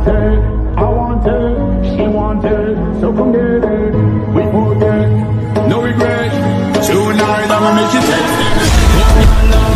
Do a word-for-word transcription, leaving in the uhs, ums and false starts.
wanted, I wanted, she wanted, so come get it. We forget, no regret. Tonight I'ma make you take it.